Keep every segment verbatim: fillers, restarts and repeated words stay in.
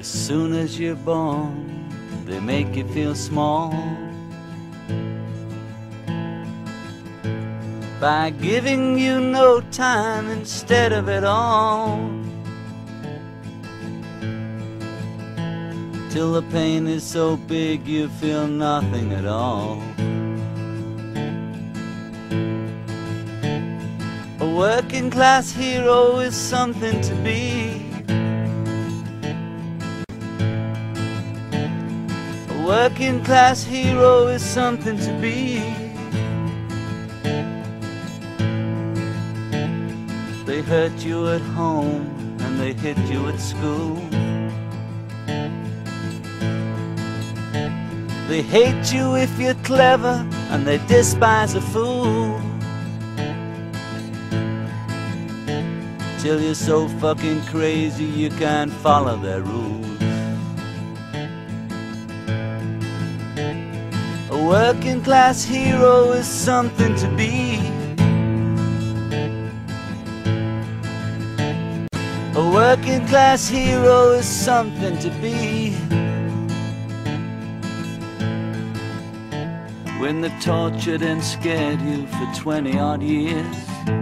soon as you're born, they make you feel small by giving you no time instead of it all, till the pain is so big you feel nothing at all. A working class hero is something to be. A working class hero is something to be. They hurt you at home and they hit you at school. They hate you if you're clever and they despise a fool, till you're so fucking crazy you can't follow their rules. A working class hero is something to be. A working class hero is something to be. When they've tortured and scared you for twenty odd years,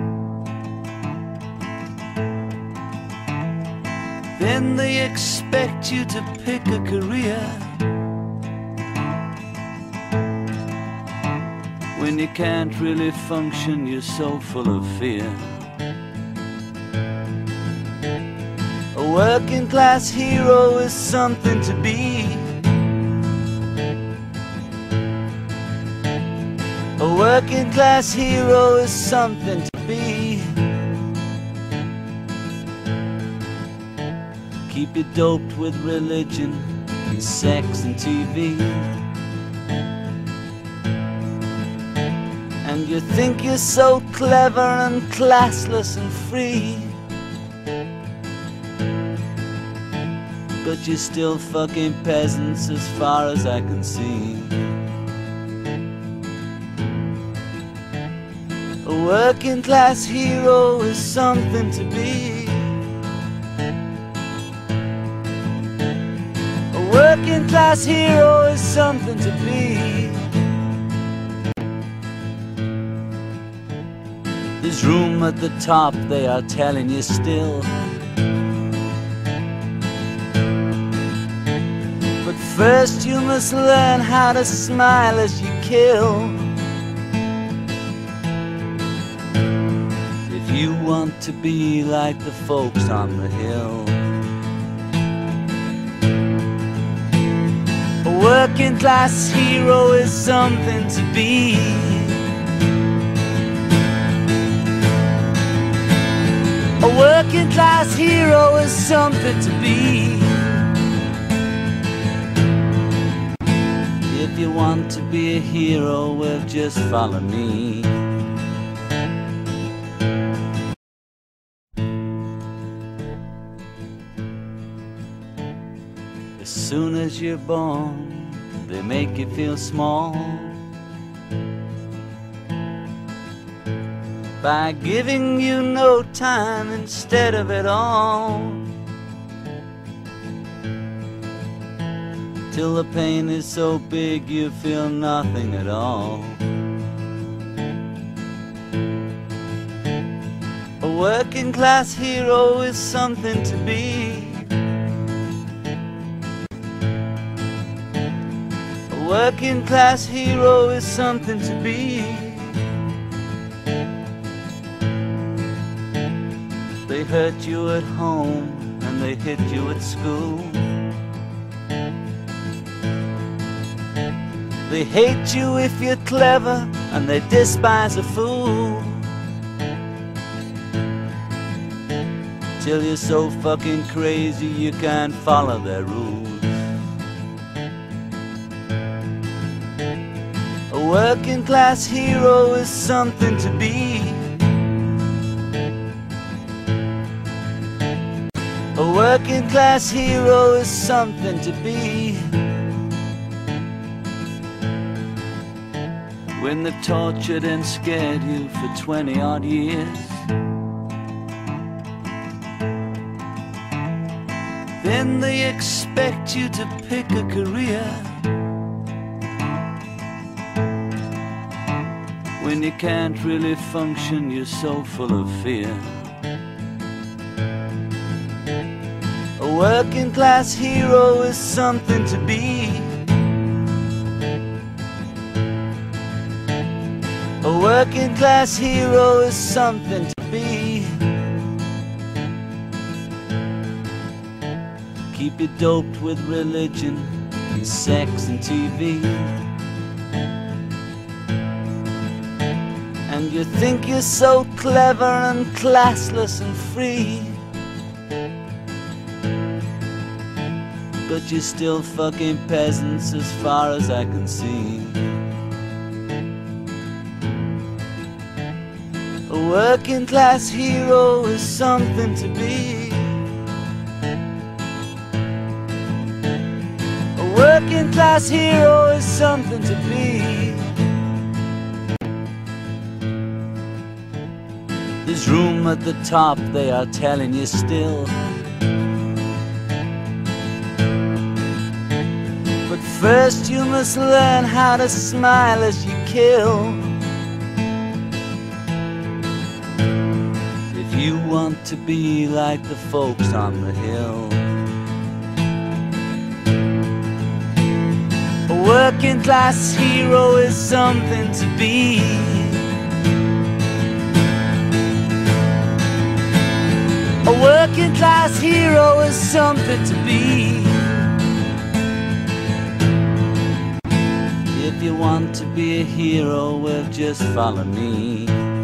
then they expect you to pick a career. When you can't really function, you're so full of fear. A working class hero is something to be. A working class hero is something to be. Keep you doped with religion and sex and T V, and you think you're so clever and classless and free, but you're still fucking peasants as far as I can see. A working class hero is something to be. A working class hero is something to be. There's room at the top, they are telling you still, but first you must learn how to smile as you kill. If you want to be like the folks on the hill. A working class hero is something to be. A working class hero is something to be. If you want to be a hero, well, just follow me. As soon as you're born, they make you feel small by giving you no time instead of it all, till the pain is so big you feel nothing at all. A working class hero is something to be. A working class hero is something to be. They hurt you at home and they hit you at school. They hate you if you're clever and they despise a fool, till you're so fucking crazy you can't follow their rules. A working class hero is something to be. A working class hero is something to be. When they've tortured and scared you for twenty odd years, Then they expect you to pick a career when you can't really function, you're so full of fear. A working class hero is something to be. A working class hero is something to be. Keep you doped with religion and sex and T V, and you think you're so clever and classless and free, but you're still fucking peasants as far as I can see. A working class hero is something to be. A working class hero is something to be. There's room at the top, they are telling you still, but first you must learn how to smile as you kill. If you want to be like the folks on the hill. A working class hero is something to be. A working class hero is something to be. If you want to be a hero, well, just follow me.